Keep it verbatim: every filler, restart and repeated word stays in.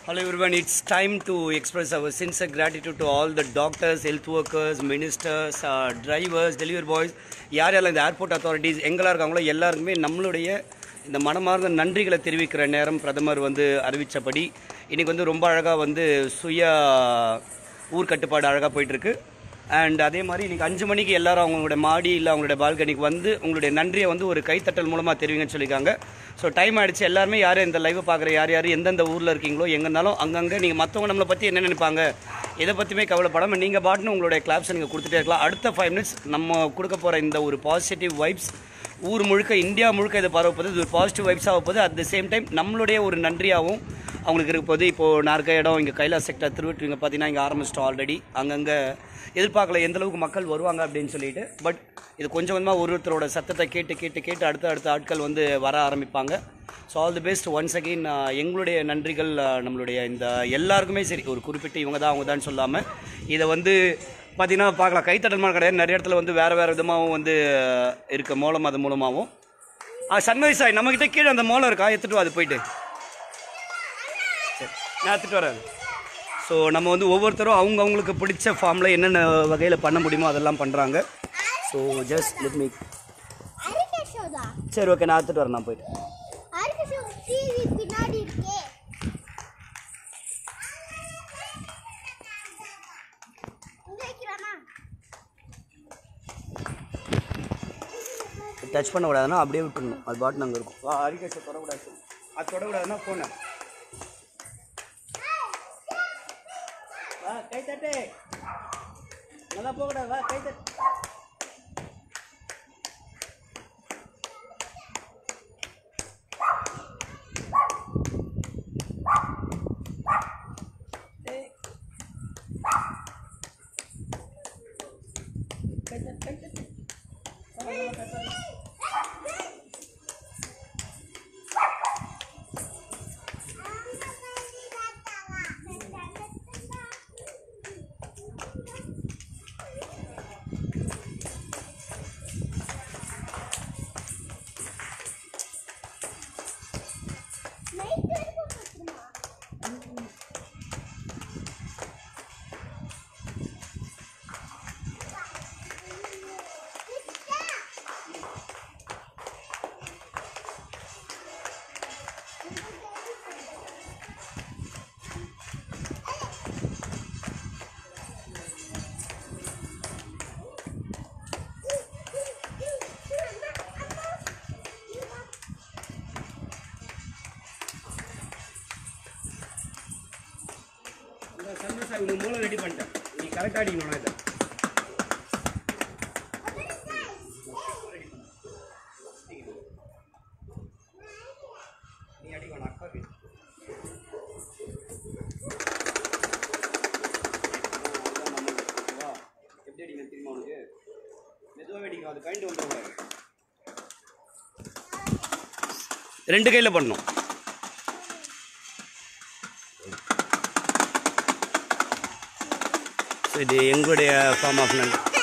Hello everyone, it's time to express our sincere gratitude to all the doctors, health workers, ministers, uh, drivers, delivery boys, யாரெல்லாம் இந்த airport authorities எங்கெல்லாம் இருக்காங்களோ எல்லாருக்குமே நம்மளுடைய இந்த மனமார்ந்த நன்றிகளை தெரிவிக்கிற நேரம் பிரதமர் வந்து அறிவித்தபடி இன்றைக்கி வந்து ரொம்ப அழகாக வந்து சுய ஊர் கட்டுப்பாடு அழகாக போயிட்டுருக்கு. அண்ட் அதே மாதிரி இன்றைக்கி அஞ்சு மணிக்கு எல்லோரும் அவங்களோட மாடி இல்லை அவங்களுடைய பால்கனிக்கு வந்து உங்களுடைய நன்றியை வந்து ஒரு கைத்தட்டல் மூலமாக தெரிவிங்கன்னு சொல்லியிருக்காங்க. ஸோ டைம் ஆகிடுச்சு. எல்லாருமே யார் இந்த லைவை பார்க்குற யார் யார் எந்தெந்த ஊரில் இருக்கீங்களோ எங்கேனாலும் அங்கங்கே நீங்கள் மற்றவங்க நம்மளை பற்றி என்ன நினைப்பாங்க எதை பற்றியுமே கவலைப்படாமல் நீங்கள் பாட்டுன்னு உங்களுடைய கிளாப்ஸை நீங்கள் கொடுத்துட்டே இருக்கலாம். அடுத்த ஃபைவ் மினிட்ஸ் நம்ம கொடுக்க போகிற இந்த ஒரு பாசிட்டிவ் வைப்ஸ் ஊர் முழுக்க இந்தியா முழுக்க இதை பரவப்போது. இது ஒரு பாசிட்டிவ் வைப்ஸாக போகுது. அட் த சேம் டைம் நம்மளுடைய ஒரு நன்றியாகவும் அவங்களுக்கு இருக்க போது. இப்போது நான் இருக்க இடம் இங்கே கைலாஸ் செக்டர் திருவள்ளூர் இங்கே பார்த்தீங்கன்னா இங்கே ஆரம்பிச்சிட்டோம் ஆல்ரெடி. அங்கங்கே எதிர்பார்க்கல எந்தளவுக்கு மக்கள் வருவாங்க அப்படின்னு சொல்லிட்டு. பட் இது கொஞ்சம் கொஞ்சமாக ஒரு ஒருத்தரோட சத்தத்தை கேட்டு கேட்டு கேட்டு அடுத்த அடுத்த ஆட்கள் வந்து வர ஆரம்பிப்பாங்க. So all the best once again. எங்களுடைய நன்றிகள் நம்மளுடைய இந்த எல்லாருக்குமே சரி, ஒரு குறிப்பிட்ட இவங்க தான் அவங்க தான் சொல்லாமல் இதை வந்து பார்த்திங்கன்னா பார்க்கலாம். கைத்தட்டல் கிடையாது, நிறைய இடத்துல வந்து வேறு வேறு விதமாகவும் வந்து இருக்க மோளம் அது மூலமாகவும். சன்வைஸ் ஆகி நம்மக்கிட்ட கீழே அந்த மோளம் இருக்கா, எடுத்துகிட்டு அது போயிட்டு சரி நான் எடுத்துகிட்டு வரேன். ஸோ நம்ம வந்து ஒவ்வொருத்தரும் அவங்க அவங்களுக்கு பிடிச்ச ஃபார்மில் என்னென்ன வகையில் பண்ண முடியுமோ அதெல்லாம் பண்ணுறாங்க. So just let me. சரி ஓகே, நான் எடுத்துகிட்டு வரேன். நான் போயிட்டு டச் பண்ண கூடாதுன்னா அப்படியே விட்டுருணும். அது பாட்டு நாங்கள் இருக்கும். வா அரிகேஷை தொடக்கூடாது. அது தொடக்கூடாதுன்னா போனேன். வா கை தட்டு, நல்லா போகக்கூடாது. வா கை தட்டு. கை தட்டு கை தட்டு. சந்தோஷம், உங்கள் மூலம் ரெடி பண்ணிட்டேன். நீ கரெக்டாக அடிக்கணும். இதை நீ அடிக்கணும் அக்காவுக்கு. எப்படி அடிக்கணும் தெரியுமா உனக்கு? மெதுவாக அடிக்கும். அது கைண்டு வந்துடுவாங்க. ரெண்டு கையில் பண்ணணும். இது எங்களுடைய ஃபார்ம் ஆஃப் நன்றி.